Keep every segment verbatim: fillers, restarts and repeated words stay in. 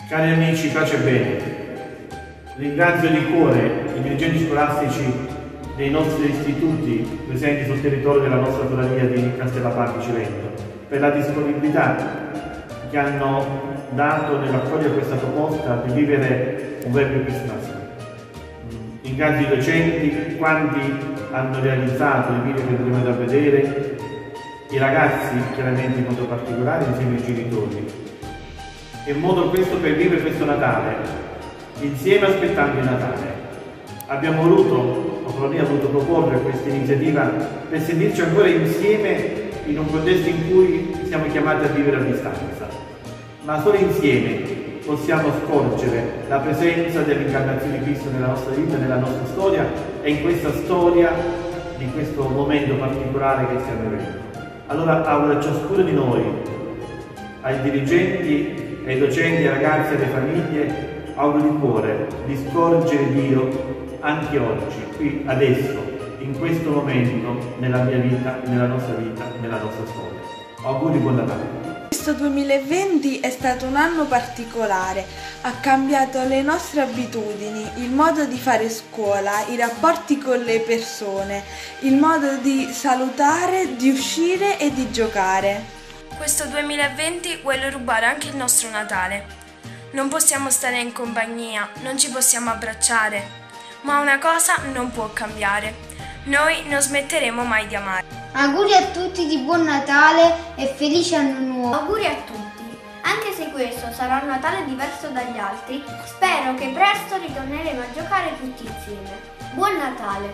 Cari amici, pace e bene. Ringrazio di cuore i dirigenti scolastici dei nostri istituti presenti sul territorio della nostra Florania di Castellaparte Cilento per la disponibilità che hanno dato nell'accogliere questa proposta di vivere un vero Christmas. Ringrazio i docenti, quanti hanno realizzato il video che andremo a vedere, i ragazzi chiaramente in modo particolare insieme ai genitori. E in modo questo per vivere questo Natale, insieme aspettando il Natale. Abbiamo voluto, la Florania ha voluto proporre questa iniziativa per sentirci ancora insieme in un contesto in cui siamo chiamati a vivere a distanza. Ma solo insieme possiamo scorgere la presenza dell'incarnazione di Cristo nella nostra vita, nella nostra storia e in questa storia di questo momento particolare che stiamo vivendo. Allora auguro a ciascuno di noi, ai dirigenti, ai docenti, ai ragazzi e alle famiglie, auguro di cuore di scorgere Dio anche oggi, qui, adesso, in questo momento, nella mia vita, nella nostra vita, nella nostra storia. Auguri, buon Natale. Questo duemilaventi è stato un anno particolare, ha cambiato le nostre abitudini, il modo di fare scuola, i rapporti con le persone, il modo di salutare, di uscire e di giocare. Questo duemilaventi vuole rubare anche il nostro Natale. Non possiamo stare in compagnia, non ci possiamo abbracciare, ma una cosa non può cambiare: noi non smetteremo mai di amare. Auguri a tutti di buon Natale e felice anno nuovo. Auguri a tutti. Anche se questo sarà un Natale diverso dagli altri, spero che presto ritorneremo a giocare tutti insieme. Buon Natale!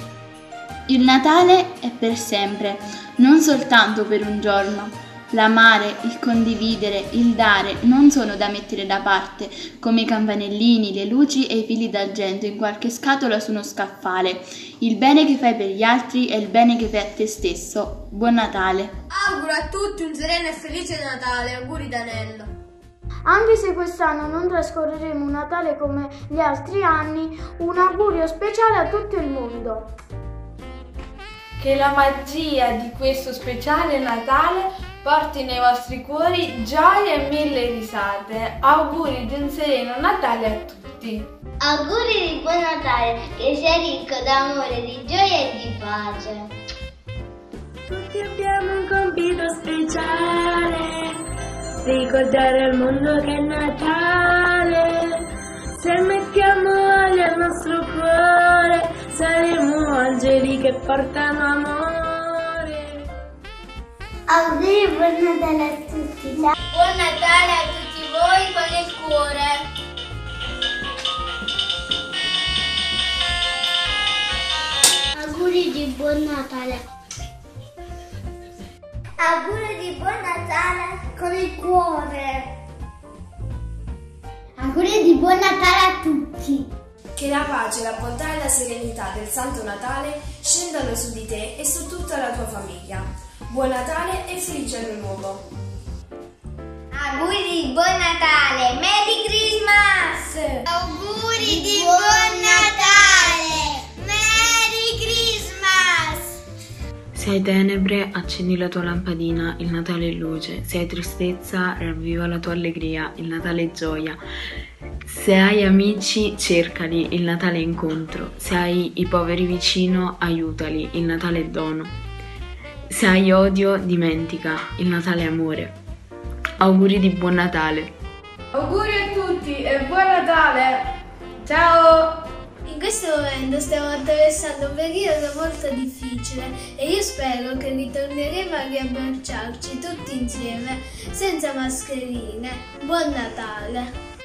Il Natale è per sempre, non soltanto per un giorno. L'amare, il condividere, il dare non sono da mettere da parte, come i campanellini, le luci e i fili d'argento in qualche scatola su uno scaffale. Il bene che fai per gli altri è il bene che fai a te stesso. Buon Natale! Auguro a tutti un sereno e felice Natale, auguri Danello. Anche se quest'anno non trascorreremo un Natale come gli altri anni, un augurio speciale a tutto il mondo. Che la magia di questo speciale Natale porti nei vostri cuori gioia e mille risate. Auguri di un sereno Natale a tutti. Auguri di buon Natale, che sia ricco d'amore, di gioia e di pace. Tutti abbiamo un compito speciale, ricordare al mondo che è Natale. Se mettiamo olio al nostro cuore, saremo angeli che portano amore. Auguri buon Natale a tutti. Buon Natale a tutti voi con il cuore. Auguri di buon Natale. Auguri di buon Natale con il cuore. Auguri di buon Natale a tutti. Che la pace, la bontà e la serenità del Santo Natale scendano su di te e su tutta la tua famiglia. Buon Natale e felice anno nuovo! Auguri di buon Natale! Merry Christmas! Auguri di buon Natale! Merry Christmas! Se hai tenebre, accendi la tua lampadina, il Natale è luce. Se hai tristezza, ravviva la tua allegria, il Natale è gioia. Se hai amici, cercali, il Natale è incontro. Se hai i poveri vicino, aiutali, il Natale è dono. Se hai odio, dimentica, il Natale è amore. Auguri di buon Natale! Auguri a tutti e buon Natale! Ciao! In questo momento stiamo attraversando un periodo molto difficile e io spero che ritorneremo a riabbracciarci tutti insieme senza mascherine. Buon Natale!